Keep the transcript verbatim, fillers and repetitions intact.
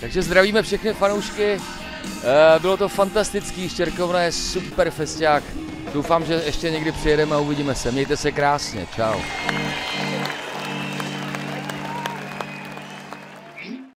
Takže zdravíme všechny fanoušky, bylo to fantastický, Štěrkovna je super festiák, doufám, že ještě někdy přijedeme a uvidíme se, mějte se krásně, čau.